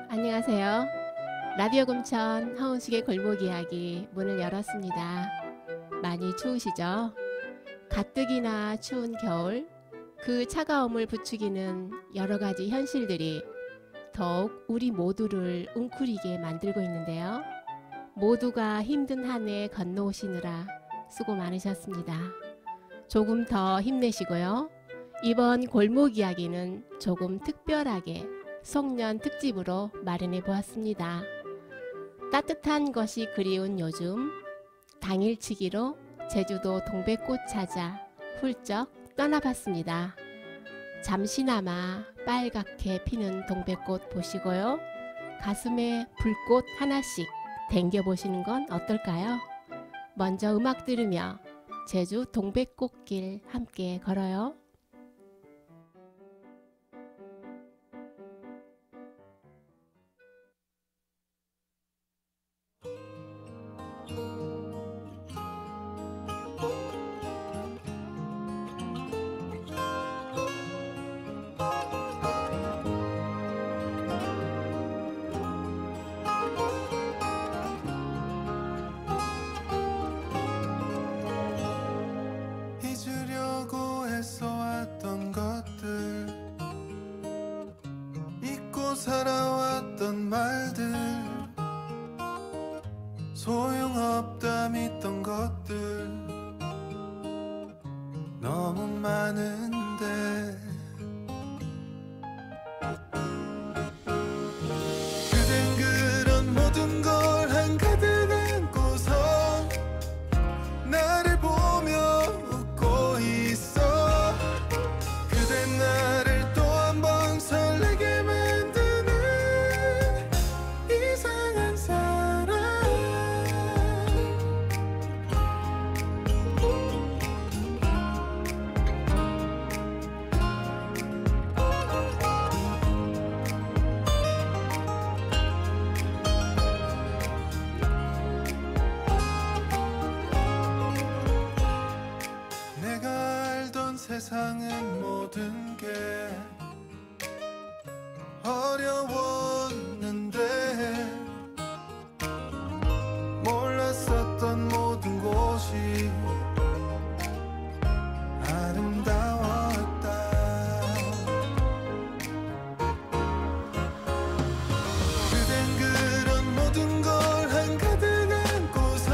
안녕하세요. 라디오 금천 허은숙의 골목 이야기 문을 열었습니다. 많이 추우시죠? 가뜩이나 추운 겨울, 그 차가움을 부추기는 여러 가지 현실들이 더욱 우리 모두를 웅크리게 만들고 있는데요. 모두가 힘든 한 해 건너오시느라 수고 많으셨습니다. 조금 더 힘내시고요. 이번 골목 이야기는 조금 특별하게 송년 특집으로 마련해 보았습니다. 따뜻한 것이 그리운 요즘, 당일치기로 제주도 동백꽃 찾아 훌쩍 떠나봤습니다. 잠시나마 빨갛게 피는 동백꽃 보시고요. 가슴에 불꽃 하나씩 당겨보시는 건 어떨까요? 먼저 음악 들으며 제주 동백꽃길 함께 걸어요. 잊으려고 애써왔던 것들, 잊고 살아왔던 말들, 소용없다 믿던 것들 너무 많은데, 그댄 그런 모든 걸 한가득 안고서 나를 보며 웃고 있어. 그댄 나를 또 한 번 설레게 만드는 이상한 사람. 내가 알던 세상은 모든 게 어려웠는데, 몰랐었던 모든 곳이 아름다웠다. 그댄 그런 모든 걸 한가득 안고서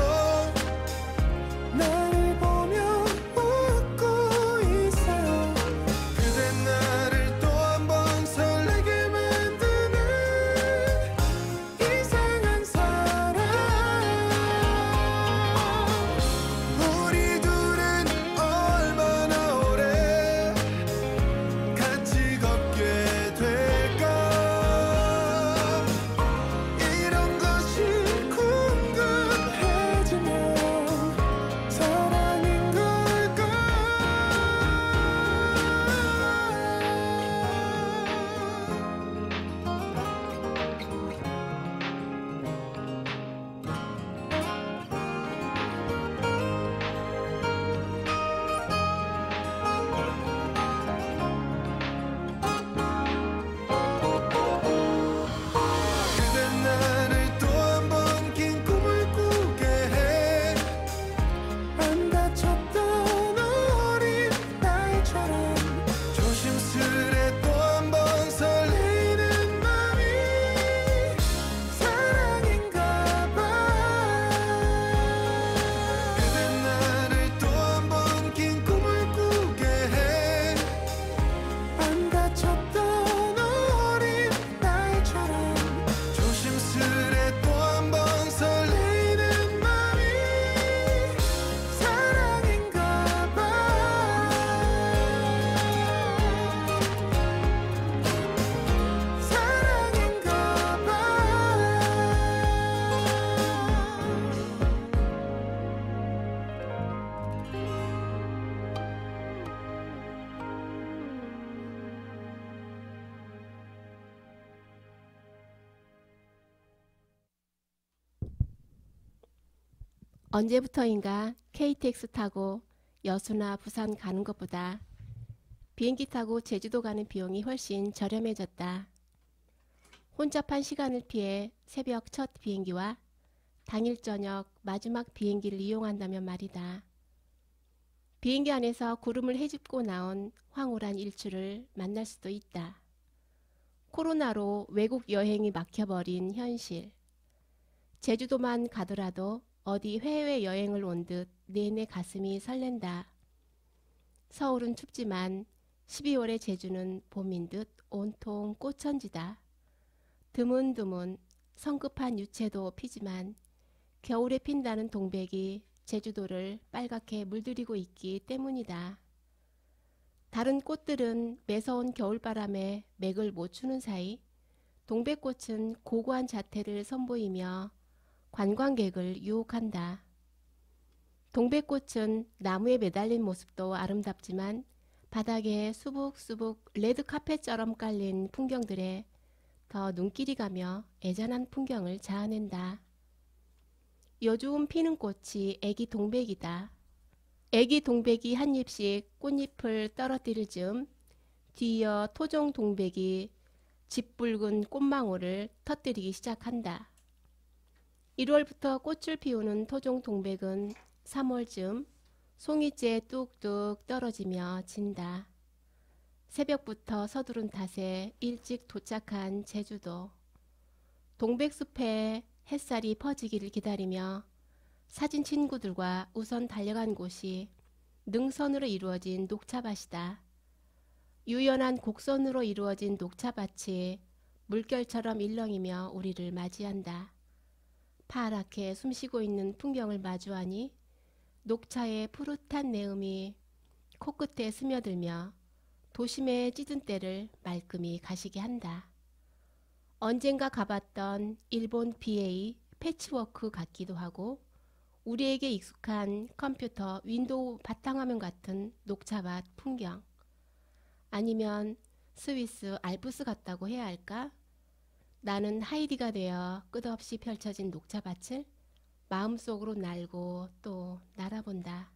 나를 보며 웃고 있어요. 그댄 나를 또 한 번 설레게 만드는 이상한 사람. 우리 둘은 얼마나 오래 같이 걷게 될까? 이런 것이 궁금해지면 사랑인 걸까? 그댄 나를 또 한 번 긴 꿈을 꾸게 해. 안 다쳤던 어린 나이처럼 조심스레 또 한 번 설레이는 맘이 사랑인가 봐. 그댄 나를 또 한 번 긴 꿈을 꾸게 해. 안 다쳤던 어린 나이처럼 조심스레 또 한 번 설레이는 맘이 사랑인가 봐. 사랑인가 봐. 언제부터인가 KTX 타고 여수나 부산 가는 것보다 비행기 타고 제주도 가는 비용이 훨씬 저렴해졌다. 혼잡한 시간을 피해 새벽 첫 비행기와 당일 저녁 마지막 비행기를 이용한다면 말이다. 비행기 안에서 구름을 헤집고 나온 황홀한 일출을 만날 수도 있다. 코로나로 외국 여행이 막혀버린 현실. 제주도만 가더라도 어디 해외여행을 온 듯 내내 가슴이 설렌다. 서울은 춥지만 12월의 제주는 봄인 듯 온통 꽃천지다. 드문드문 성급한 유채도 피지만 겨울에 핀다는 동백이 제주도를 빨갛게 물들이고 있기 때문이다. 다른 꽃들은 매서운 겨울바람에 맥을 못 추는 사이 동백꽃은 고고한 자태를 선보이며 관광객을 유혹한다. 동백꽃은 나무에 매달린 모습도 아름답지만 바닥에 수북수북 레드카펫처럼 깔린 풍경들에 더 눈길이 가며 애잔한 풍경을 자아낸다. 요즘 피는 꽃이 애기 동백이다. 애기 동백이 한 잎씩 꽃잎을 떨어뜨릴 즈음 뒤이어 토종 동백이 짓붉은 꽃망울을 터뜨리기 시작한다. 1월부터 꽃을 피우는 토종 동백은 3월쯤 송이째 뚝뚝 떨어지며 진다. 새벽부터 서두른 탓에 일찍 도착한 제주도. 동백숲에 햇살이 퍼지기를 기다리며 사진 친구들과 우선 달려간 곳이 능선으로 이루어진 녹차밭이다. 유연한 곡선으로 이루어진 녹차밭이 물결처럼 일렁이며 우리를 맞이한다. 파랗게 숨쉬고 있는 풍경을 마주하니 녹차의 푸릇한 내음이 코끝에 스며들며 도심의 찌든 때를 말끔히 가시게 한다. 언젠가 가봤던 일본 BA 패치워크 같기도 하고 우리에게 익숙한 컴퓨터 윈도우 바탕화면 같은 녹차밭 풍경. 아니면 스위스 알프스 같다고 해야 할까? 나는 하이디가 되어 끝없이 펼쳐진 녹차밭을 마음속으로 날고 또 날아본다.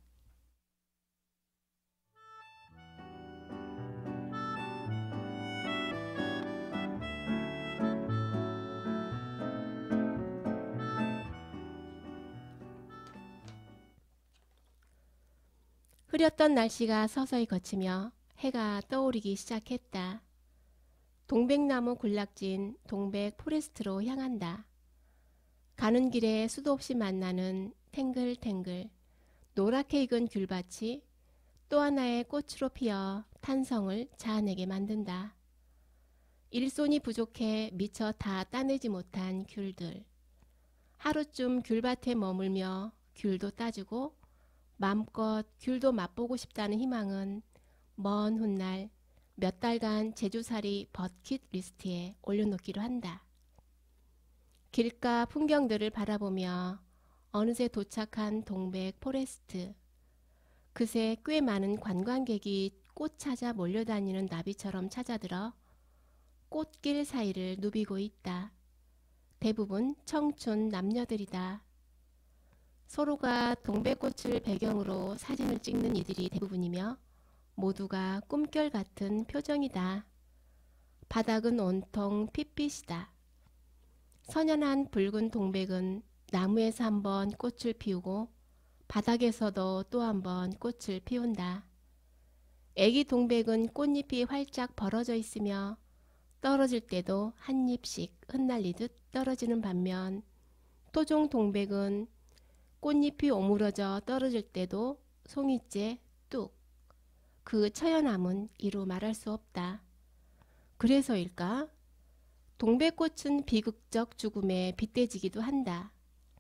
흐렸던 날씨가 서서히 거치며 해가 떠오르기 시작했다. 동백나무 군락진 동백 포레스트로 향한다. 가는 길에 수도 없이 만나는 탱글탱글 노랗게 익은 귤밭이 또 하나의 꽃으로 피어 탄성을 자아내게 만든다. 일손이 부족해 미처 다 따내지 못한 귤들. 하루쯤 귤밭에 머물며 귤도 따주고 맘껏 귤도 맛보고 싶다는 희망은 먼 훗날 몇 달간 제주살이 버킷리스트에 올려놓기로 한다. 길가 풍경들을 바라보며 어느새 도착한 동백 포레스트. 그새 꽤 많은 관광객이 꽃 찾아 몰려다니는 나비처럼 찾아들어 꽃길 사이를 누비고 있다. 대부분 청춘 남녀들이다. 서로가 동백꽃을 배경으로 사진을 찍는 이들이 대부분이며 모두가 꿈결 같은 표정이다. 바닥은 온통 핏빛이다. 선연한 붉은 동백은 나무에서 한번 꽃을 피우고 바닥에서도 또 한번 꽃을 피운다. 애기 동백은 꽃잎이 활짝 벌어져 있으며 떨어질 때도 한 잎씩 흩날리듯 떨어지는 반면 토종 동백은 꽃잎이 오므러져 떨어질 때도 송이째 뚝. 그 처연함은 이루 말할 수 없다. 그래서일까? 동백꽃은 비극적 죽음에 빗대지기도 한다.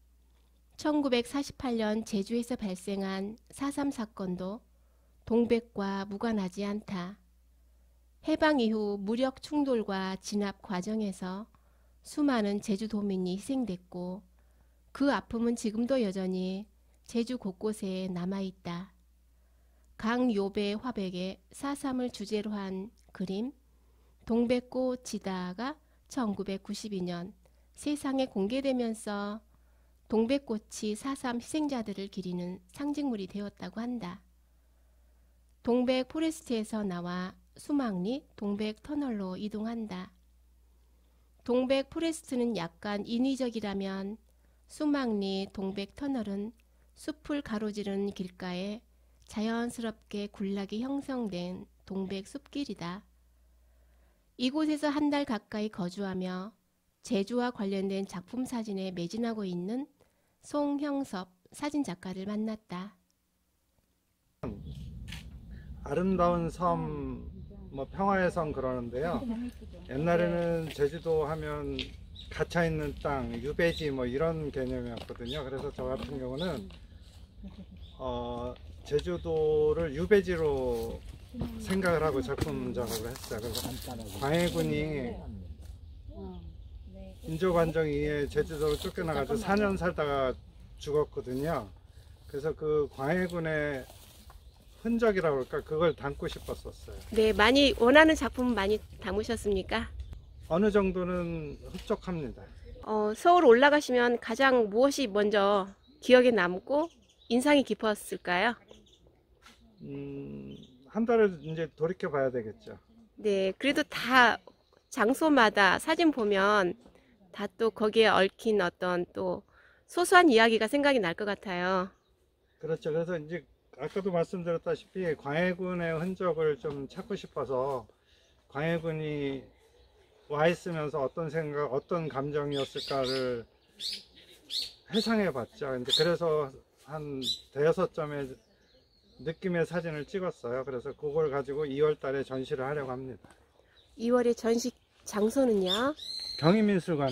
1948년 제주에서 발생한 4.3 사건도 동백과 무관하지 않다. 해방 이후 무력 충돌과 진압 과정에서 수많은 제주도민이 희생됐고 그 아픔은 지금도 여전히 제주 곳곳에 남아있다. 강요배 화백의 4.3을 주제로 한 그림 동백꽃 지다가 1992년 세상에 공개되면서 동백꽃이 4.3 희생자들을 기리는 상징물이 되었다고 한다. 동백 포레스트에서 나와 수막리 동백 터널로 이동한다. 동백 포레스트는 약간 인위적이라면 수막리 동백 터널은 숲을 가로지르는 길가에 자연스럽게 군락이 형성된 동백 숲길이다. 이곳에서 한 달 가까이 거주하며 제주와 관련된 작품 사진에 매진하고 있는 송형섭 사진작가를 만났다. 아름다운 섬, 뭐 평화의 섬 그러는데요. 옛날에는 제주도 하면 갇혀 있는 땅, 유배지 뭐 이런 개념이었거든요. 그래서 저 같은 경우는 제주도를 유배지로 생각을 하고 작품 작업을 했어요. 그래서 광해군이 인조관정 이후에 제주도로 쫓겨나가지고 4년 살다가 죽었거든요. 그래서 그 광해군의 흔적이라고 할까, 그걸 담고 싶었었어요. 네, 많이 원하는 작품 많이 담으셨습니까? 어느 정도는 흡족합니다. 서울 올라가시면 가장 무엇이 먼저 기억에 남고 인상이 깊었을까요? 한 달을 이제 돌이켜 봐야 되겠죠. 네, 그래도 다 장소마다 사진 보면 다 또 거기에 얽힌 어떤 또 소소한 이야기가 생각이 날 것 같아요. 그렇죠. 그래서 이제 아까도 말씀드렸다시피 광해군의 흔적을 좀 찾고 싶어서 광해군이 와 있으면서 어떤 생각, 어떤 감정이었을까를 회상해 봤죠. 근데 그래서 한 대여섯 점의 느낌의 사진을 찍었어요. 그래서 그걸 가지고 2월 달에 전시를 하려고 합니다. 2월에 전시 장소는요? 경희미술관.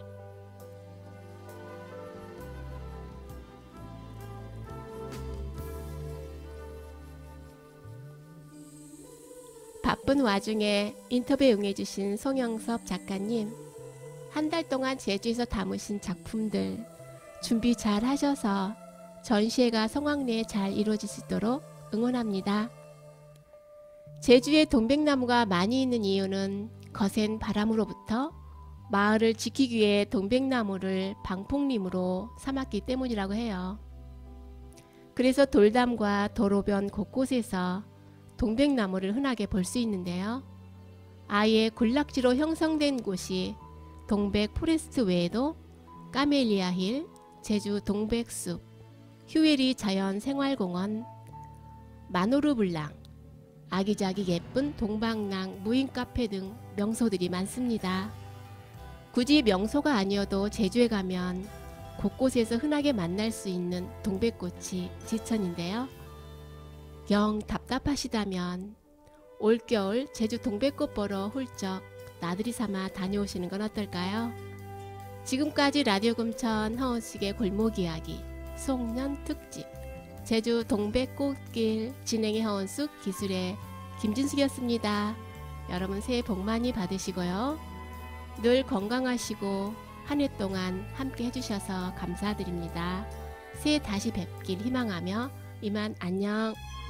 바쁜 와중에 인터뷰에 응해주신 송영섭 작가님, 한 달 동안 제주에서 담으신 작품들 준비 잘 하셔서 전시회가 성황리에 잘 이루어질 수 있도록 응원합니다. 제주에 동백나무가 많이 있는 이유는 거센 바람으로부터 마을을 지키기 위해 동백나무를 방풍림으로 삼았기 때문이라고 해요. 그래서 돌담과 도로변 곳곳에서 동백나무를 흔하게 볼 수 있는데요. 아예 군락지로 형성된 곳이 동백 포레스트 외에도 까멜리아 힐, 제주 동백숲, 휴일이 자연생활공원, 마노르블랑, 아기자기 예쁜 동방랑 무인카페 등 명소들이 많습니다. 굳이 명소가 아니어도 제주에 가면 곳곳에서 흔하게 만날 수 있는 동백꽃이 지천인데요. 영 답답하시다면 올겨울 제주 동백꽃 보러 훌쩍 나들이 삼아 다녀오시는 건 어떨까요? 지금까지 라디오 금천 허은숙의 골목 이야기 송년 특집 제주 동백꽃길 진행의 허은숙, 기술의 김진숙이었습니다. 여러분 새해 복 많이 받으시고요. 늘 건강하시고 한 해 동안 함께 해주셔서 감사드립니다. 새해 다시 뵙길 희망하며 이만 안녕.